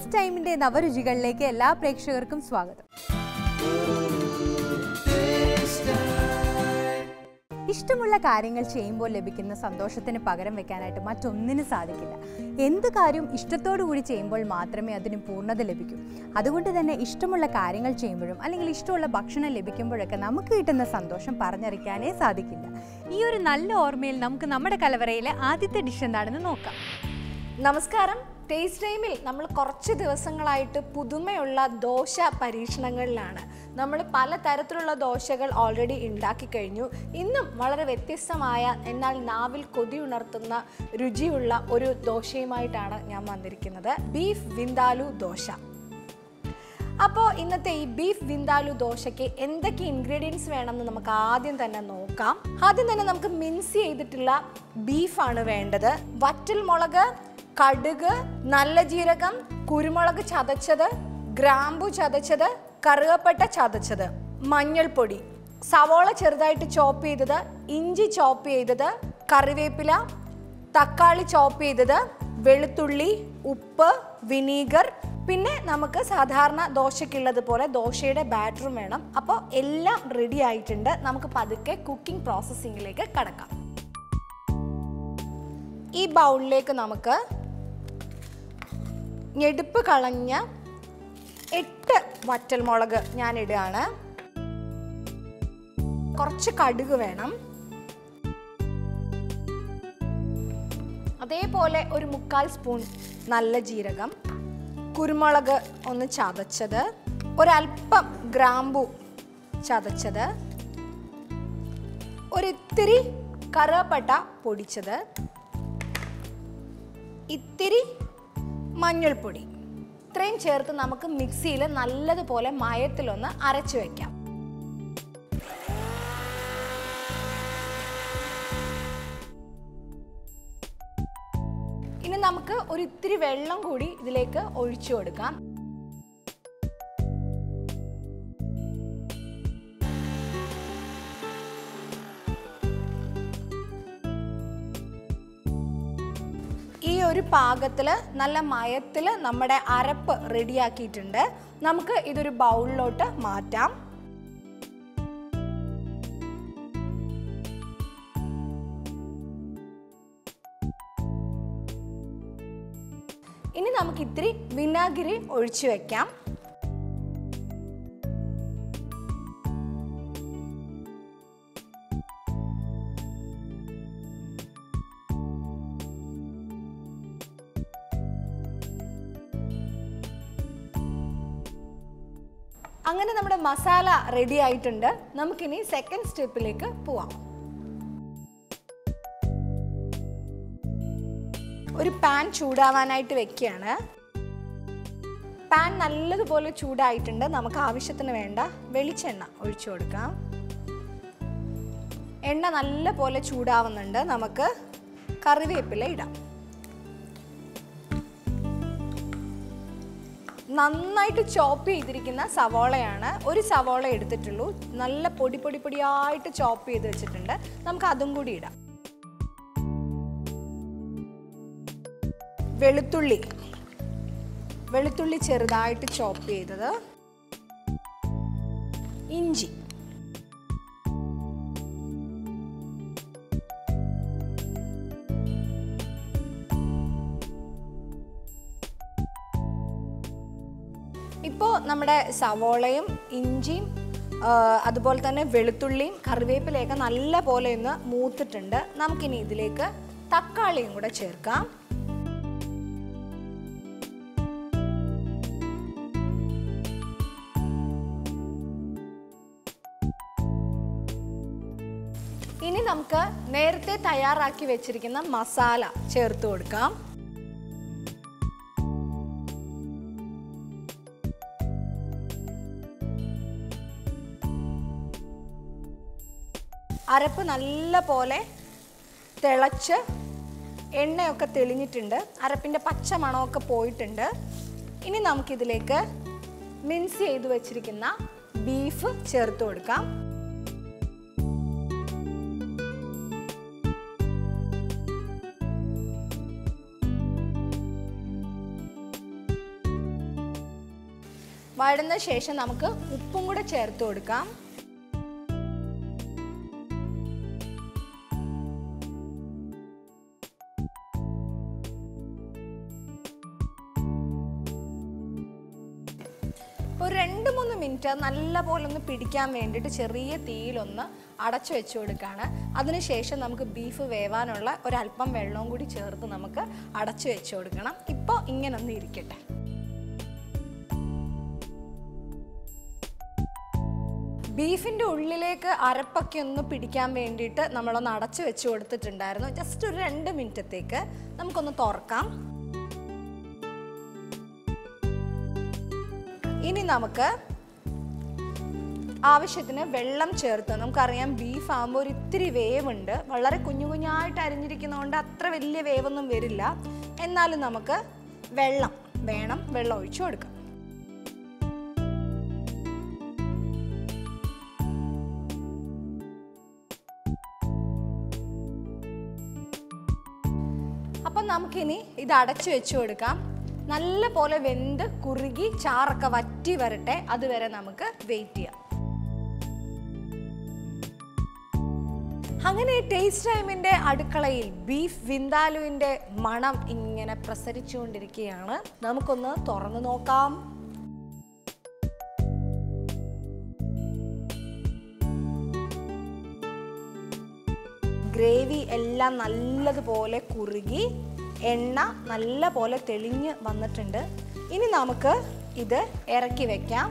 Taste ടൈമിന്റെ നവരുചികളിലേക്ക് എല്ലാ പ്രേക്ഷകർക്കും സ്വാഗതം. ഇഷ്ടമുള്ള കാര്യങ്ങൾ ചെയ്യുമ്പോൾ ലഭിക്കുന്ന സന്തോഷത്തിന് പകരം വെക്കാനായിട്ട് മറ്റൊന്നിനും സാധിക്കില്ല. എന്ത് കാര്യവും ഇഷ്ടത്തോടു കൂടി ചെയ്യുമ്പോൾ മാത്രമേ അതിന് പൂർണ്ണത ലഭിക്കൂ. അതുകൊണ്ട് തന്നെ ഇഷ്ടമുള്ള കാര്യങ്ങൾ ചെയ്യുമ്പോഴും അല്ലെങ്കിൽ ഇഷ്ടമുള്ള ഭക്ഷണം ലഭിക്കുമ്പോഴൊക്കെ നമുക്ക് കിട്ടുന്ന സന്തോഷം പറഞ്ഞറിയിക്കാനേ സാധിക്കില്ല. ഈ ഒരു നല്ല ഓർമ്മയിൽ നമുക്ക് നമ്മുടെ കലവറയിലെ ആദ്യത്തെ ഡിഷ് എന്താണെന്ന് നോക്കാം. നമസ്കാരം. ടേസ്റ്റ് ടൈമിൽ നമ്മൾ കുറച്ച് ദിവസങ്ങളായിട്ട് പുതുമയുള്ള ദോശ പരീക്ഷണങ്ങളിലാണ്. നമ്മൾ പല തരത്തിലുള്ള ദോശകൾ ഓൾറെഡി ഉണ്ടാക്കി കഴിഞ്ഞു. ഇന്നും വളരെ വ്യത്യസ്തമായ എന്നാൽ നാവിൽ കൊതി ഉണർത്തുന്ന രുചിയുള്ള ഒരു ദോശയുമായിട്ടാണ് ഞാൻ വന്നിരിക്കുന്നത്. ബീഫ് വിന്താലു ദോശ. അപ്പോൾ ഇന്നത്തെ ഈ ബീഫ് വിന്താലു ദോശയ്ക്ക് എന്തൊക്കെ ഇൻഗ്രീഡിയൻസ് വേണമെന്ന് നമുക്ക് ആദ്യം തന്നെ നോക്കാം. ആദ്യം തന്നെ നമുക്ക് മിൻസ് ചെയ്തിട്ടുള്ള ബീഫാണ് വേണ്ടത്. വറ്റൽമുളക്, കടുക്, നല്ല ജീരകം, കുരുമുളക് ചതച്ചത്, ഗ്രാമ്പു ചതച്ചത്, കറുകപ്പട്ട ചതച്ചത്, മഞ്ഞൾപ്പൊടി, സവോള ചെറുതായിട്ട് ചോപ്പ് ചെയ്തത്, ഇഞ്ചി ചോപ്പ് ചെയ്തത്, കറിവേപ്പില, തക്കാളി ചോപ്പ് ചെയ്തത്, വെളുത്തുള്ളി, ഉപ്പ്, വിനീഗർ, പിന്നെ നമുക്ക് സാധാരണ ദോശയ്ക്കുള്ളത് പോലെ ദോശയുടെ ബാറ്ററും വേണം. അപ്പോൾ എല്ലാം റെഡി ആയിട്ടുണ്ട്. നമുക്ക് പതുക്കെ കുക്കിംഗ് പ്രോസസ്സിങ്ങിലേക്ക് കടക്കാം. ഈ ബൗളിലേക്ക് നമുക്ക് ഞെടുപ്പ് കളഞ്ഞ 8 വറ്റൽമുളക് ഞാൻ ഇടുകയാണ്. കുറച്ച് കടുക് വേണം. അതേപോലെ ഒരു 1/4 സ്പൂൺ നല്ല ജീരകം, കുരുമുളക് ഒന്ന് ചതച്ചത്, ഒരൽപ്പം ഗ്രാമ്പു ചതച്ചത്, ഒരിത്തിരി കറുവപ്പട്ട പൊടിച്ചത്, ഇത്തിരി മഞ്ഞൾപ്പൊടി, ഇത്രയും ചേർത്ത് നമുക്ക് മിക്സിയിൽ നല്ലതുപോലെ മയത്തിലൊന്ന് അരച്ചു വയ്ക്കാം. ഇനി നമുക്ക് ഒരു ഇത്തിരി വെള്ളം കൂടി ഇതിലേക്ക് ഒഴിച്ചു കൊടുക്കാം. ഈ ഒരു പാകത്തിൽ നല്ല മയത്തിൽ നമ്മുടെ അരപ്പ് റെഡിയാക്കിയിട്ടുണ്ട്. നമുക്ക് ഇതൊരു ബൗളിലോട്ട് മാറ്റാം. ഇനി നമുക്ക് ഇത്തിരി വിനാഗിരി ഒഴിച്ചു വെക്കാം. അങ്ങനെ നമ്മുടെ മസാല റെഡി ആയിട്ടുണ്ട്. നമുക്കിനി സെക്കൻഡ് സ്റ്റെപ്പിലേക്ക് പോവാം. ഒരു പാൻ ചൂടാവാനായിട്ട് വെക്കുകയാണ്. പാൻ നല്ലതുപോലെ ചൂടായിട്ടുണ്ട്. നമുക്ക് ആവശ്യത്തിന് വേണ്ട വെളിച്ചെണ്ണ ഒഴിച്ചു കൊടുക്കാം. എണ്ണ നല്ലപോലെ ചൂടാവുന്നുണ്ട്. നമുക്ക് കറിവേപ്പില ഇടാം. നന്നായിട്ട് ചോപ്പ് ചെയ്തിരിക്കുന്ന സവോളയാണ്. ഒരു സവോള എടുത്തിട്ടുള്ളൂ. നല്ല പൊടിയായിട്ട് ചോപ്പ് ചെയ്ത് വെച്ചിട്ടുണ്ട്. നമുക്ക് അതും കൂടി ഇടാം. വെളുത്തുള്ളി ചെറുതായിട്ട് ചോപ്പ് ചെയ്തത്, ഇഞ്ചി, ഇപ്പോൾ നമ്മുടെ സവോളയും ഇഞ്ചിയും അതുപോലെ തന്നെ വെളുത്തുള്ളിയും കറിവേപ്പിലയൊക്കെ നല്ല പോലെ ഒന്ന് മൂത്തിട്ടുണ്ട്. നമുക്കിനി ഇതിലേക്ക് തക്കാളിയും കൂടെ ചേർക്കാം. ഇനി നമുക്ക് നേരത്തെ തയ്യാറാക്കി വെച്ചിരിക്കുന്ന മസാല ചേർത്ത് കൊടുക്കാം. അരപ്പ് നല്ല പോലെ തിളച്ച് എണ്ണയൊക്കെ തെളിഞ്ഞിട്ടുണ്ട്. അരപ്പിൻ്റെ പച്ച മണമൊക്കെ പോയിട്ടുണ്ട്. ഇനി നമുക്കിതിലേക്ക് മിൻസ് ചെയ്ത് വെച്ചിരിക്കുന്ന ബീഫ് ചേർത്ത് കൊടുക്കാം. വഴന്ന ശേഷം നമുക്ക് ഉപ്പും കൂടെ ചേർത്ത് കൊടുക്കാം. ഒരു 2-3 മിനിറ്റ് നല്ലപോലെ ഒന്ന് പിടിക്കാൻ വേണ്ടിയിട്ട് ചെറിയ തീയിലൊന്ന് അടച്ചു വെച്ച് കൊടുക്കുകയാണ്. അതിനുശേഷം നമുക്ക് ബീഫ് വേവാനുള്ള ഒരല്പം വെള്ളവും കൂടി ചേർത്ത് നമുക്ക് അടച്ചു വെച്ച് കൊടുക്കണം. ഇപ്പോൾ ഇങ്ങനെ ഒന്ന് ഇരിക്കട്ടെ. ബീഫിൻ്റെ ഉള്ളിലേക്ക് അരപ്പൊക്കെ ഒന്ന് പിടിക്കാൻ വേണ്ടിയിട്ട് നമ്മളൊന്ന് അടച്ചു വെച്ച് കൊടുത്തിട്ടുണ്ടായിരുന്നു. ജസ്റ്റ് ഒരു 2 മിനിറ്റത്തേക്ക് നമുക്കൊന്ന് തുറക്കാം. ഇനി നമുക്ക് ആവശ്യത്തിന് വെള്ളം ചേർത്ത്, നമുക്കറിയാം ബീഫ് ആകുമ്പോൾ ഒരു ഇത്തിരി വേവുണ്ട്, വളരെ കുഞ്ഞു കുഞ്ഞായിട്ട് അരിഞ്ഞിരിക്കുന്നതുകൊണ്ട് അത്ര വലിയ വേവൊന്നും വരില്ല. എന്നാലും നമുക്ക് വെള്ളം ഒഴിച്ചു കൊടുക്കാം. അപ്പം നമുക്കിനി ഇത് അടച്ചു വെച്ച് കൊടുക്കാം. നല്ല പോലെ വെന്ത് കുറുകി ചാറൊക്കെ വറ്റി വരട്ടെ, അതുവരെ നമുക്ക് വെയിറ്റ് ചെയ്യാം. അങ്ങനെ ടേസ്റ്റ് ടൈമിൻ്റെ അടുക്കളയിൽ ബീഫ് വിന്താലുവിൻ്റെ മണം ഇങ്ങനെ പ്രസരിച്ചുകൊണ്ടിരിക്കുകയാണ്. നമുക്കൊന്ന് തുറന്നു നോക്കാം. ഗ്രേവി എല്ലാം നല്ലതുപോലെ കുറുകി എണ്ണ നല്ല പോലെ തെളിഞ്ഞ് വന്നിട്ടുണ്ട്. ഇനി നമുക്ക് ഇത് ഇറക്കി വെക്കാം.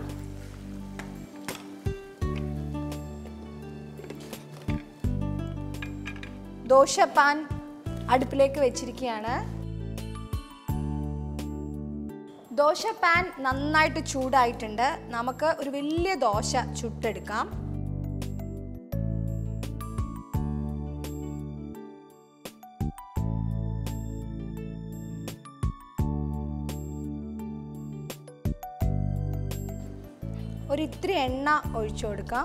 ദോശ പാൻ അടുപ്പിലേക്ക് വെച്ചിരിക്കുകയാണ്. ദോശ പാൻ നന്നായിട്ട് ചൂടായിട്ടുണ്ട്. നമുക്ക് ഒരു വലിയ ദോശ ചുട്ടെടുക്കാം. ഒരിത്തിരി എണ്ണ ഒഴിച്ചു കൊടുക്കാം.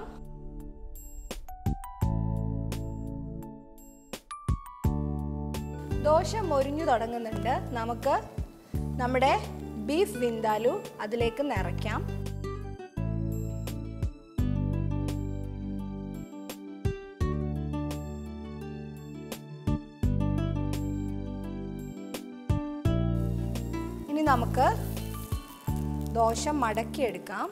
ദോശ മൊരിഞ്ഞു തുടങ്ങുന്നുണ്ട്. നമുക്ക് നമ്മുടെ ബീഫ് വിന്താലു അതിലേക്ക് നിറയ്ക്കാം. ഇനി നമുക്ക് ദോശ മടക്കിയെടുക്കാം.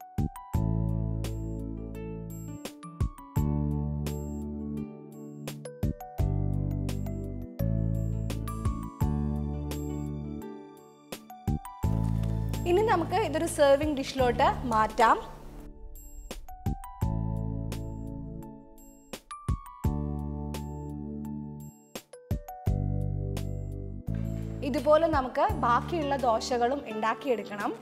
ഇനി നമുക്ക് ഇതൊരു സെർവിങ് ഡിഷിലോട്ട് മാറ്റാം. ഇതുപോലെ നമുക്ക് ബാക്കിയുള്ള ദോശകളും ഉണ്ടാക്കിയെടുക്കണം.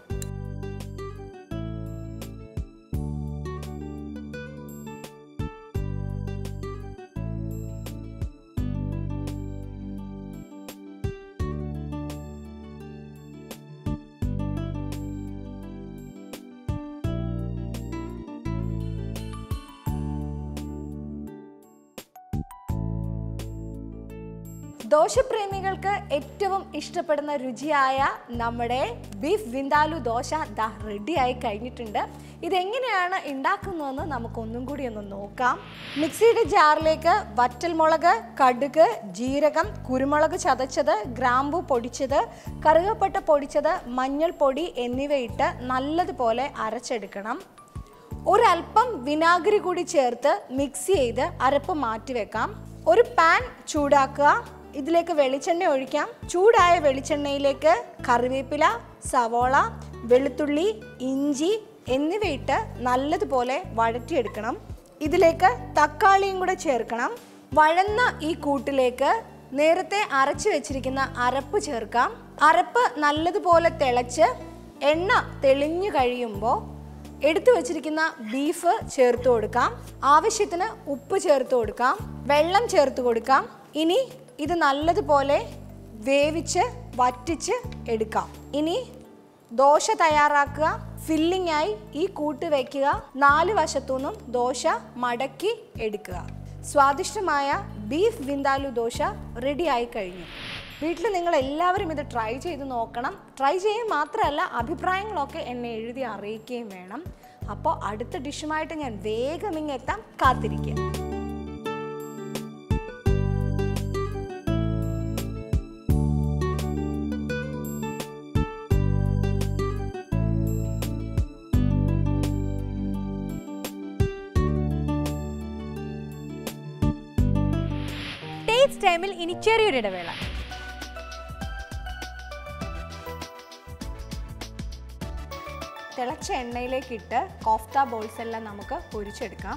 ദോശപ്രേമികൾക്ക് ഏറ്റവും ഇഷ്ടപ്പെടുന്ന രുചിയായ നമ്മുടെ ബീഫ് വിന്താലു ദോശ ദാ റെഡിയായി കഴിഞ്ഞിട്ടുണ്ട്. ഇതെങ്ങനെയാണ് ഉണ്ടാക്കുന്നതെന്ന് നമുക്കൊന്നും കൂടി ഒന്ന് നോക്കാം. മിക്സിയുടെ ജാറിലേക്ക് വറ്റൽമുളക്, കടുക്, ജീരകം, കുരുമുളക് ചതച്ചത്, ഗ്രാമ്പു പൊടിച്ചത്, കറുകപ്പട്ട പൊടിച്ചത്, മഞ്ഞൾപ്പൊടി എന്നിവയിട്ട് നല്ലതുപോലെ അരച്ചെടുക്കണം. ഒരൽപ്പം വിനാഗിരി കൂടി ചേർത്ത് മിക്സ് ചെയ്ത് അരപ്പ് മാറ്റിവെക്കാം. ഒരു പാൻ ചൂടാക്കുക. ഇതിലേക്ക് വെളിച്ചെണ്ണ ഒഴിക്കാം. ചൂടായ വെളിച്ചെണ്ണയിലേക്ക് കറിവേപ്പില, സവോള, വെളുത്തുള്ളി, ഇഞ്ചി എന്നിവയിട്ട് നല്ലതുപോലെ വഴറ്റിയെടുക്കണം. ഇതിലേക്ക് തക്കാളിയും കൂടെ ചേർക്കണം. വഴന്ന ഈ കൂട്ടിലേക്ക് നേരത്തെ അരച്ചു വെച്ചിരിക്കുന്ന അരപ്പ് ചേർക്കാം. അരപ്പ് നല്ലതുപോലെ തിളച്ച് എണ്ണ തെളിഞ്ഞു കഴിയുമ്പോൾ എടുത്തു വച്ചിരിക്കുന്ന ബീഫ് ചേർത്ത് കൊടുക്കാം. ആവശ്യത്തിന് ഉപ്പ് ചേർത്ത് കൊടുക്കാം. വെള്ളം ചേർത്ത് കൊടുക്കാം. ഇനി ഇത് നല്ലതുപോലെ വേവിച്ച് വറ്റിച്ച് എടുക്കാം. ഇനി ദോശ തയ്യാറാക്കുക. ഫില്ലിംഗ് ആയി ഈ കൂട്ട് വയ്ക്കുക. 4 വശത്തുനിന്നും ദോശ മടക്കി എടുക്കുക. സ്വാദിഷ്ടമായ ബീഫ് വിന്താലു ദോശ റെഡി ആയി കഴിഞ്ഞു. വീട്ടിൽ നിങ്ങൾ എല്ലാവരും ഇത് ട്രൈ ചെയ്ത് നോക്കണം. ട്രൈ ചെയ്യുക മാത്രമല്ല, അഭിപ്രായങ്ങളൊക്കെ എന്നെ എഴുതി അറിയിക്കുകയും വേണം. അപ്പോൾ അടുത്ത ഡിഷുമായിട്ട് ഞാൻ വേഗം ഇങ്ങെത്താം, കാത്തിരിക്കുക. ടേസ്റ്റ് ടൈമിൽ ഇനി ചെറിയൊരു ഇടവേള. തിളച്ച എണ്ണയിലേക്കിട്ട് കോഫ്ത ബോൾസ് എല്ലാം നമുക്ക് പൊരിച്ചെടുക്കാം.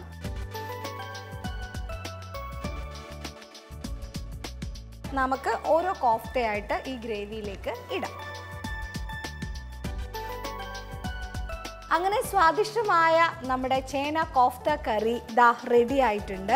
നമുക്ക് ഓരോ കോഫ്തയായിട്ട് ഈ ഗ്രേവിയിലേക്ക് ഇടാം. അങ്ങനെ സ്വാദിഷ്ടമായ നമ്മുടെ ചേന കോഫ്ത കറി ദാ റെഡി ആയിട്ടുണ്ട്.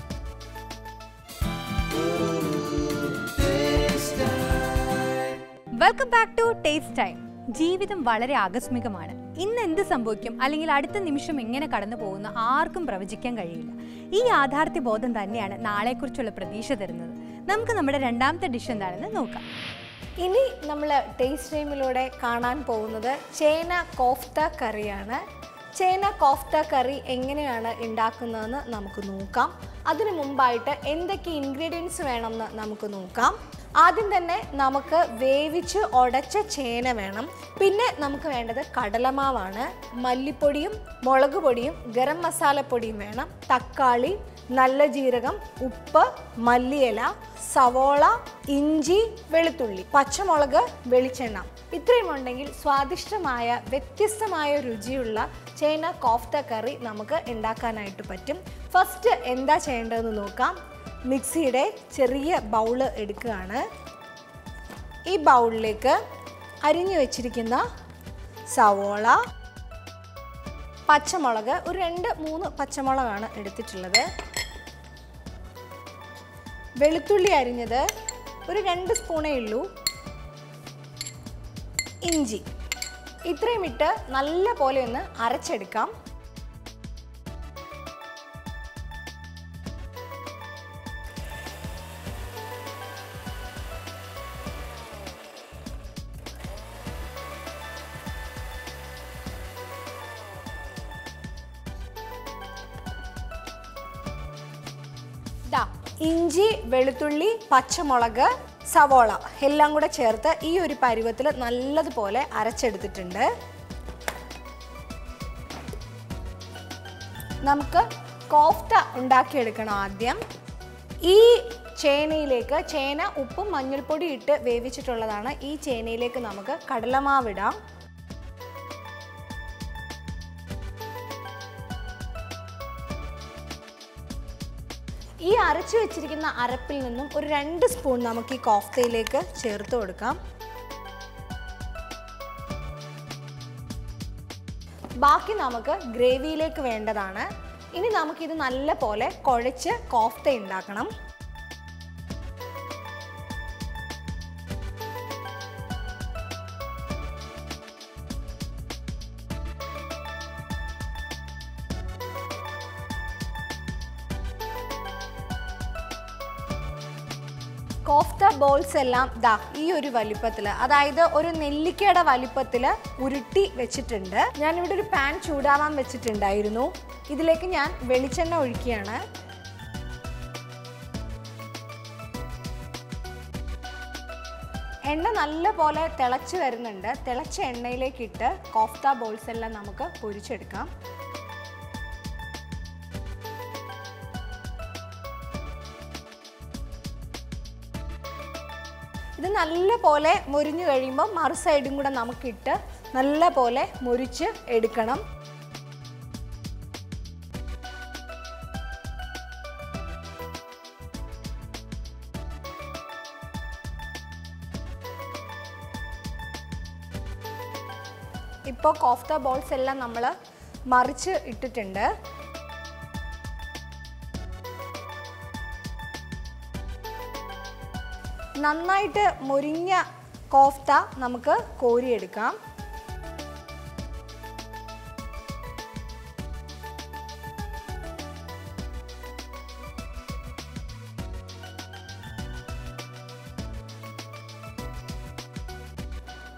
Welcome back to taste time. ജീവിതം വളരെ ആകസ്മികമാണ്. ഇന്ന് എന്ത് സംഭവിക്കും അല്ലെങ്കിൽ അടുത്ത നിമിഷം എങ്ങനെ കടന്നു പോകുന്ന ആർക്കും പ്രവചിക്കാൻ കഴിയില്ല. ഈ യാഥാർത്ഥ്യ ബോധം തന്നെയാണ് നാളെക്കുറിച്ചുള്ള പ്രതീക്ഷ തരുന്നത്. നമുക്ക് നമ്മുടെ രണ്ടാമത്തെ ഡിഷ് എന്താണെന്ന് നോക്കാം. ഇനി നമ്മൾ ടേസ്റ്റ് ടൈമിലൂടെ കാണാൻ പോകുന്നത് ചേന കോഫ്ത കറിയാണ്. ചേന കോഫ്ത കറി എങ്ങനെയാണ് ഉണ്ടാക്കുന്നതെന്ന് നമുക്ക് നോക്കാം. അതിനു മുമ്പായിട്ട് എന്തൊക്കെ ഇൻഗ്രീഡിയൻസ് വേണമെന്ന് നമുക്ക് നോക്കാം. ആദ്യം തന്നെ നമുക്ക് വേവിച്ച് ഉടച്ച ചേന വേണം. പിന്നെ നമുക്ക് വേണ്ടത് കടലമാവാണ്. മല്ലിപ്പൊടിയും മുളക് പൊടിയും ഗരം മസാലപ്പൊടിയും വേണം. തക്കാളി, നല്ല ജീരകം, ഉപ്പ്, മല്ലിയില, സവോള, ഇഞ്ചി, വെളുത്തുള്ളി, പച്ചമുളക്, വെളിച്ചെണ്ണ. ഇത്രയും ഉണ്ടെങ്കിൽ സ്വാദിഷ്ടമായ വ്യത്യസ്തമായ രുചിയുള്ള ചേന കോഫ്ത കറി നമുക്ക് ഉണ്ടാക്കാനായിട്ട് പറ്റും. ഫസ്റ്റ് എന്താ ചെയ്യേണ്ടതെന്ന് നോക്കാം. മിക്സിയുടെ ചെറിയ ബൗള് എടുക്കുകയാണ്. ഈ ബൗളിലേക്ക് അരിഞ്ഞു വെച്ചിരിക്കുന്ന സവോള, പച്ചമുളക്, ഒരു 2-3 പച്ചമുളകാണ് എടുത്തിട്ടുള്ളത്. വെളുത്തുള്ളി അരിഞ്ഞത് ഒരു 2 സ്പൂണേ ഉള്ളൂ. ഇഞ്ചി, ഇത്രയും ഇട്ട് നല്ല പോലെ ഒന്ന് അരച്ചെടുക്കാം. ഇഞ്ചി, വെളുത്തുള്ളി, പച്ചമുളക്, സവോള എല്ലാം കൂടെ ചേർത്ത് ഈ ഒരു പരുവത്തിൽ നല്ലതുപോലെ അരച്ചെടുത്തിട്ടുണ്ട്. നമുക്ക് കോഫ്ത ഉണ്ടാക്കിയെടുക്കണം. ആദ്യം ഈ ചേനയിലേക്ക്, ചേന ഉപ്പും മഞ്ഞൾപ്പൊടി ഇട്ട് വേവിച്ചിട്ടുള്ളതാണ്. ഈ ചേനയിലേക്ക് നമുക്ക് കടലമാവിടാം. ഈ അരച്ചു വെച്ചിരിക്കുന്ന അരപ്പിൽ നിന്നും ഒരു 2 സ്പൂൺ നമുക്ക് ഈ കോഫ്തയിലേക്ക് ചേർത്ത് കൊടുക്കാം. ബാക്കി നമുക്ക് ഗ്രേവിയിലേക്ക് വേണ്ടതാണ്. ഇനി നമുക്കിത് നല്ല പോലെ കുഴച്ച് കോഫ്ത ഉണ്ടാക്കണം. കോഫ്ത ബോൾസ് എല്ലാം ദാ ഈ ഒരു വലിപ്പത്തിൽ, അതായത് ഒരു നെല്ലിക്കയുടെ വലിപ്പത്തിൽ ഉരുട്ടി വെച്ചിട്ടുണ്ട്. ഞാനിവിടെ ഒരു പാൻ ചൂടാവാൻ വെച്ചിട്ടുണ്ടായിരുന്നു. ഇതിലേക്ക് ഞാൻ വെളിച്ചെണ്ണ ഒഴിക്കുകയാണ്. എണ്ണ നല്ല പോലെ തിളച്ച് വരുന്നുണ്ട്. തിളച്ച എണ്ണയിലേക്കിട്ട് കോഫ്ത ബോൾസ് എല്ലാം നമുക്ക് പൊരിച്ചെടുക്കാം. ഇത് നല്ല പോലെ മുരിഞ്ഞു കഴിയുമ്പോൾ മറു സൈഡും കൂടെ നമുക്കിട്ട് നല്ല പോലെ മുരിച്ച് എടുക്കണം. ഇപ്പോൾ കോഫ്ത ബോൾസ് എല്ലാം നമ്മൾ മറിച്ച് ഇട്ടിട്ടുണ്ട്. നന്നായിട്ട് മുരിഞ്ഞ കോഫ്ത നമുക്ക് കോരിയെടുക്കാം.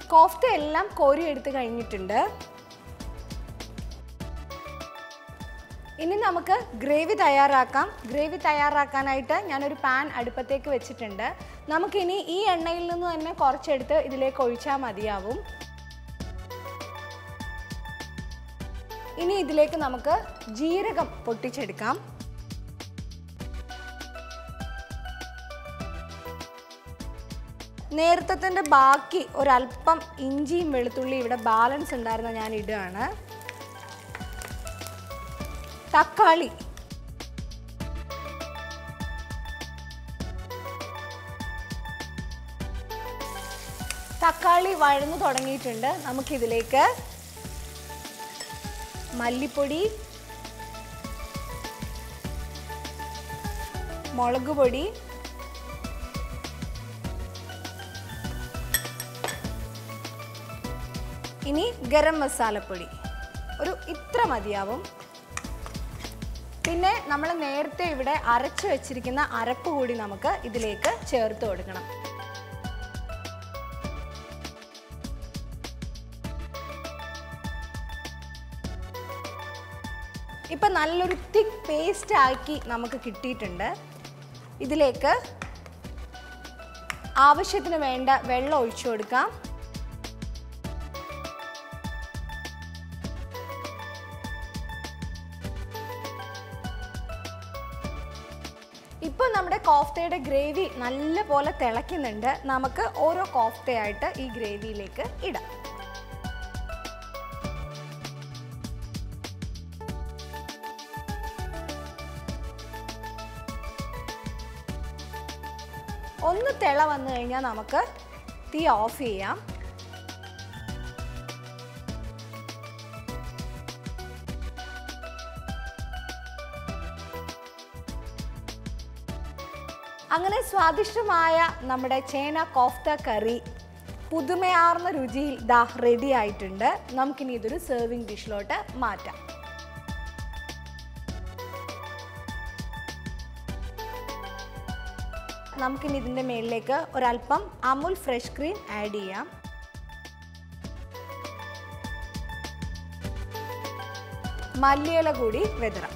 കോഫ്ത എല്ലാം കോരി എടുത്ത് കഴിഞ്ഞിട്ടുണ്ട്. ഇനി നമുക്ക് ഗ്രേവി തയ്യാറാക്കാം. ഗ്രേവി തയ്യാറാക്കാനായിട്ട് ഞാനൊരു പാൻ അടുപ്പത്തേക്ക് വെച്ചിട്ടുണ്ട്. നമുക്കിനി ഈ എണ്ണയിൽ നിന്ന് തന്നെ കുറച്ചെടുത്ത് ഇതിലേക്ക് ഒഴിച്ചാൽ മതിയാവും. ഇനി ഇതിലേക്ക് നമുക്ക് ജീരകം പൊട്ടിച്ചെടുക്കാം. നേരത്തെ ബാക്കി ഒരല്പം ഇഞ്ചിയും വെളുത്തുള്ളി ഇവിടെ ബാലൻസ് ഉണ്ടായിരുന്ന ഞാൻ ഇടുകയാണ്. തക്കാളി, തക്കാളി വഴന്നു തുടങ്ങിയിട്ടുണ്ട്. നമുക്കിതിലേക്ക് മല്ലിപ്പൊടി, മുളക് പൊടി, ഇനി ഗരം മസാലപ്പൊടി ഒരു ഇത്ര മതിയാവും. പിന്നെ നമ്മൾ നേരത്തെ ഇവിടെ അരച്ചു വെച്ചിരിക്കുന്ന അരപ്പ് കൂടി നമുക്ക് ഇതിലേക്ക് ചേർത്ത് കൊടുക്കണം. ഇപ്പം നല്ലൊരു തിക്ക് പേസ്റ്റ് ആക്കി നമുക്ക് കിട്ടിയിട്ടുണ്ട്. ഇതിലേക്ക് ആവശ്യത്തിന് വേണ്ട വെള്ളം ഒഴിച്ചു കൊടുക്കാം. ഇപ്പോൾ നമ്മുടെ കോഫ്തയുടെ ഗ്രേവി നല്ല പോലെ തിളയ്ക്കുന്നുണ്ട്. നമുക്ക് ഓരോ കോഫ്തയായിട്ട് ഈ ഗ്രേവിയിലേക്ക് ഇടാം. ഒന്ന് തിള വന്നു കഴിഞ്ഞാൽ നമുക്ക് തീ ഓഫ് ചെയ്യാം. അങ്ങനെ സ്വാദിഷ്ടമായ നമ്മുടെ ചേന കോഫ്ത കറി പുതുമയാർന്ന രുചിയിൽ ദാ റെഡി ആയിട്ടുണ്ട്. നമുക്കിനി ഇതൊരു സെർവിങ് ഡിഷിലോട്ട് മാറ്റാം. നമുക്കിനി ഇതിൻ്റെ മേളിലേക്ക് ഒരല്പം അമുൽ ഫ്രഷ് ക്രീം ആഡ് ചെയ്യാം. മല്ലിയില കൂടി വിതറാം.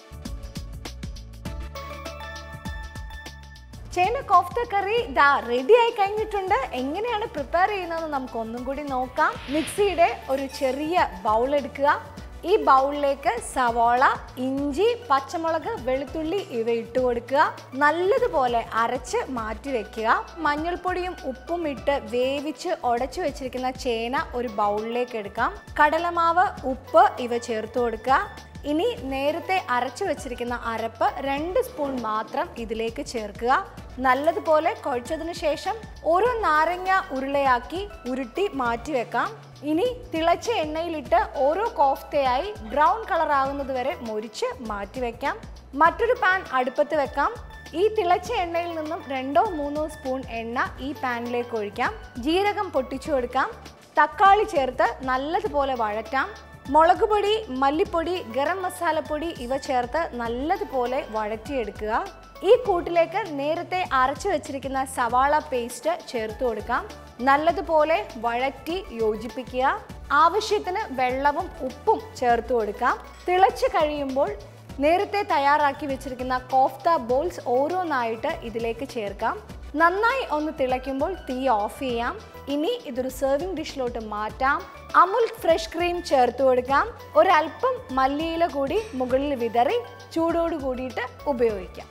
ചേന കോഫ്ത കറി ദാ റെഡി ആയി കഴിഞ്ഞിട്ടുണ്ട്. എങ്ങനെയാണ് പ്രിപ്പയർ ചെയ്യുന്നതെന്ന് നമുക്ക് ഒന്നും കൂടി നോക്കാം. മിക്സിയുടെ ഒരു ചെറിയ ബൗൾ എടുക്കുക. ഈ ബൗളിലേക്ക് സവാള, ഇഞ്ചി, പച്ചമുളക്, വെളുത്തുള്ളി ഇവ ഇട്ട് കൊടുക്കുക. നല്ലതുപോലെ അരച്ച് മാറ്റി വെക്കുക. മഞ്ഞൾപ്പൊടിയും ഉപ്പും ഇട്ട് വേവിച്ച് ഉടച്ചു വെച്ചിരിക്കുന്ന ചേന ഒരു ബൗളിലേക്ക് എടുക്കാം. കടലമാവ്, ഉപ്പ് ഇവ ചേർത്ത് കൊടുക്കുക. ഇനി നേരത്തെ അരച്ചു വെച്ചിരിക്കുന്ന അരപ്പ് 2 സ്പൂൺ മാത്രം ഇതിലേക്ക് ചേർക്കുക. നല്ലതുപോലെ കുഴച്ചതിന് ശേഷം ഓരോ നാരങ്ങ ഉരുളയാക്കി ഉരുട്ടി മാറ്റി വെക്കാം. ഇനി തിളച്ച എണ്ണയിലിട്ട് ഓരോ കോഫ്തയായി ബ്രൗൺ കളർ ആകുന്നത് വരെ മൊരിച്ച് മാറ്റി വെക്കാം. മറ്റൊരു പാൻ അടുപ്പത്ത് വെക്കാം. ഈ തിളച്ച എണ്ണയിൽ നിന്നും 2-3 സ്പൂൺ എണ്ണ ഈ പാനിലേക്ക് ഒഴിക്കാം. ജീരകം പൊട്ടിച്ചു കൊടുക്കാം. തക്കാളി ചേർത്ത് നല്ലതുപോലെ വഴറ്റാം. മുളക് പൊടി, മല്ലിപ്പൊടി, ഗരം മസാലപ്പൊടി ഇവ ചേർത്ത് നല്ലതുപോലെ വഴറ്റിയെടുക്കുക. ഈ കൂട്ടിലേക്ക് നേരത്തെ അരച്ചു വെച്ചിരിക്കുന്ന സവാള പേസ്റ്റ് ചേർത്ത് കൊടുക്കാം. നല്ലതുപോലെ വഴറ്റി യോജിപ്പിക്കുക. ആവശ്യത്തിന് വെള്ളവും ഉപ്പും ചേർത്ത് കൊടുക്കാം. തിളച്ച് കഴിയുമ്പോൾ നേരത്തെ തയ്യാറാക്കി വെച്ചിരിക്കുന്ന കോഫ്ത ബോൾസ് ഓരോന്നായിട്ട് ഇതിലേക്ക് ചേർക്കാം. നന്നായി ഒന്ന് തിളയ്ക്കുമ്പോൾ തീ ഓഫ് ചെയ്യാം. ഇനി ഇതൊരു സെർവിങ് ഡിഷിലോട്ട് മാറ്റാം. അമുൽ ഫ്രഷ് ക്രീം ചേർത്ത് കൊടുക്കാം. ഒരല്പം മല്ലിയില കൂടി മുകളിൽ വിതറി ചൂടോട് കൂടിയിട്ട് ഉപയോഗിക്കാം.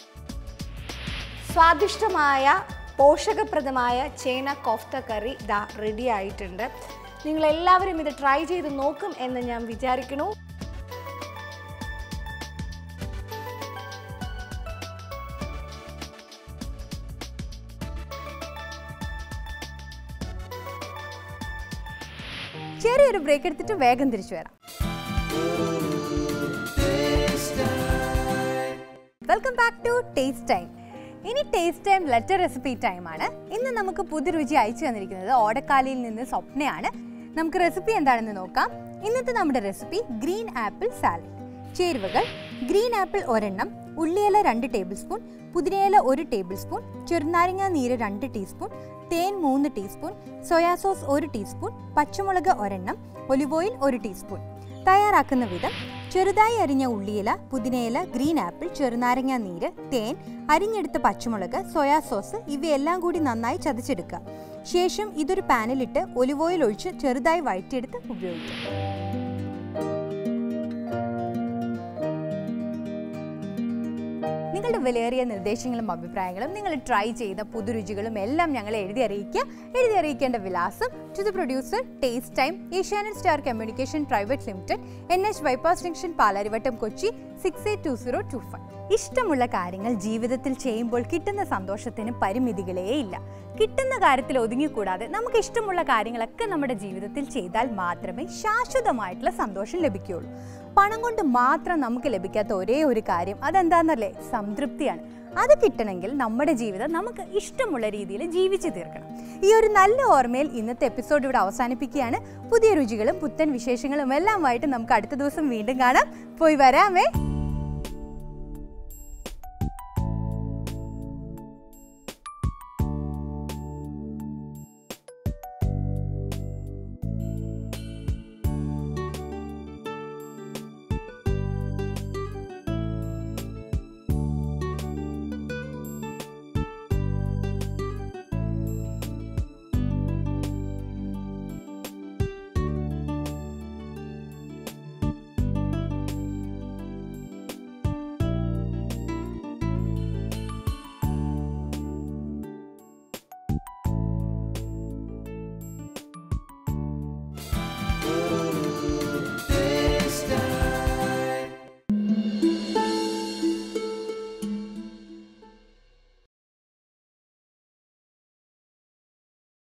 സ്വാദിഷ്ടമായ പോഷകപ്രദമായ ചേന കോഫ്ത കറി ദാ റെഡി ആയിട്ടുണ്ട്. നിങ്ങളെല്ലാവരും ഇത് ട്രൈ ചെയ്ത് നോക്കും എന്ന് ഞാൻ വിചാരിക്കുന്നു. ചെറിയൊരു ബ്രേക്ക് എടുത്തിട്ട് വേഗം തിരിച്ചു വരാം. Welcome back to taste time. ഇനി ടേസ്റ്റ് ടൈം ലെറ്റർ റെസിപ്പി ടൈമാണ്. ഇന്ന് നമുക്ക് പുതുരുചി അയച്ചു തന്നിരിക്കുന്നത് ഓടക്കാലിയിൽ നിന്ന് സ്വപ്നയാണ്. നമുക്ക് റെസിപ്പി എന്താണെന്ന് നോക്കാം. ഇന്നത്തെ നമ്മുടെ റെസിപ്പി ഗ്രീൻ ആപ്പിൾ സാലഡ്. ചേരുവകൾ: ഗ്രീൻ ആപ്പിൾ 1 എണ്ണം, ഉള്ളിയില 2 ടേബിൾ സ്പൂൺ, പുതിനയില 1 ടേബിൾ സ്പൂൺ, ചെറുനാരങ്ങ നീര് 2 ടീസ്പൂൺ, തേൻ 3 ടീസ്പൂൺ, സോയാ സോസ് 1 ടീസ്പൂൺ, പച്ചമുളക് 1 ഒലിവ് ഓയിൽ 1 ടീസ്പൂൺ. തയ്യാറാക്കുന്ന വിധം: ചെറുതായി അരിഞ്ഞ ഉള്ളിയില, പുതിനയില, ഗ്രീൻ ആപ്പിൾ, ചെറുനാരങ്ങ നീര്, തേൻ, അരിഞ്ഞെടുത്ത പച്ചമുളക്, സോയാ സോസ് ഇവയെല്ലാം കൂടി നന്നായി ചതച്ചെടുക്കുക. ശേഷം ഇതൊരു പാനിലിട്ട് ഒലിവ് ഓയിൽ ഒഴിച്ച് ചെറുതായി വഴറ്റിയെടുത്ത് ഉപയോഗിക്കുക. നിങ്ങളുടെ വിലയേറിയ നിർദ്ദേശങ്ങളും അഭിപ്രായങ്ങളും നിങ്ങൾ ട്രൈ ചെയ്ത പുതുരുചികളും എല്ലാം ഞങ്ങളെ എഴുതി അറിയിക്കേണ്ട വിലാസം: to the producer, taste time, Asianet star communication private limited, NH bypass junction, Palarivattom, Kochi 682025. ഇഷ്ടമുള്ള കാര്യങ്ങൾ ജീവിതത്തിൽ ചെയ്യുമ്പോൾ കിട്ടുന്ന സന്തോഷത്തിന് പരിമിതികളേയില്ല. കിട്ടുന്ന കാര്യത്തിൽ ഒതുങ്ങിക്കൂടാതെ നമുക്ക് ഇഷ്ടമുള്ള കാര്യങ്ങളൊക്കെ നമ്മുടെ ജീവിതത്തിൽ ചെയ്താൽ മാത്രമേ ശാശ്വതമായിട്ടുള്ള സന്തോഷം ലഭിക്കുകയുള്ളൂ. പണം കൊണ്ട് മാത്രം നമുക്ക് ലഭിക്കാത്ത ഒരേ ഒരു കാര്യം അതെന്താണെന്നല്ലേ? സംതൃപ്തിയാണ്. അത് കിട്ടണമെങ്കിൽ നമ്മുടെ ജീവിതം നമുക്ക് ഇഷ്ടമുള്ള രീതിയിൽ ജീവിച്ചു തീർക്കണം. ഈ ഒരു നല്ല ഓർമ്മയിൽ ഇന്നത്തെ എപ്പിസോഡ് ഇവിടെ അവസാനിപ്പിക്കുകയാണ്. പുതിയ രുചികളും പുത്തൻ വിശേഷങ്ങളും എല്ലാമായിട്ട് നമുക്ക് അടുത്ത ദിവസം വീണ്ടും കാണാം. പോയി വരാമേ.